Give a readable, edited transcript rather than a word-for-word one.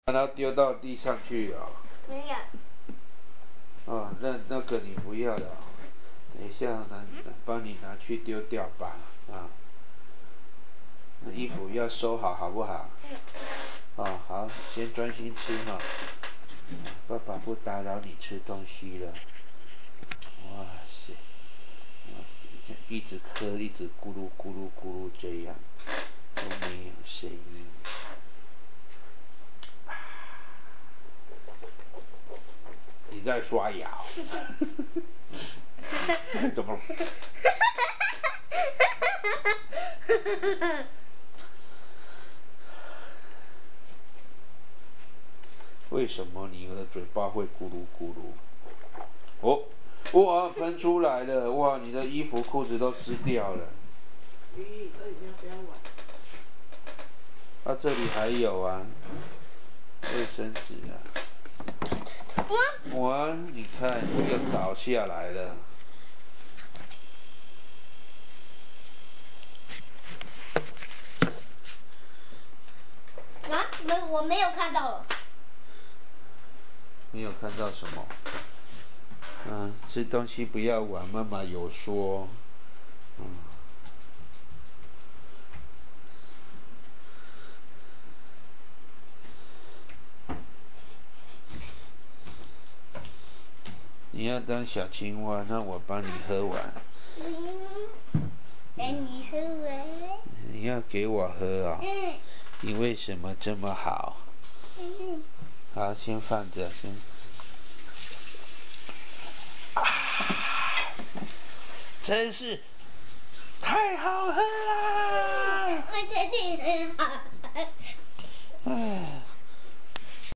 把它丢到地上去哦。 没有。 哦，那个你不要了、哦，等一下帮你拿去丢掉吧。啊，那衣服要收好，好不好？哦，好，先专心吃哈、哦。爸爸不打扰你吃东西了。哇塞，一直喝，一直咕噜咕噜咕噜这样，都没有声音。你在刷牙、哦？怎么？为什么你的嘴巴会咕噜咕噜？哦，哇，喷出来了！哇，你的衣服裤子都湿掉了。 可以不要玩。 啊，这里还有啊，卫生纸啊。哇，你看又倒下来了。 啊，我没有看到了。 没有看到什么？嗯，吃东西不要玩，妈妈有说。你要当小青蛙，那我帮你喝完。 给你喝完。 你要给我喝啊、哦？你为什么这么好？好，先放着，先。真是太好喝啦！ 我觉得很好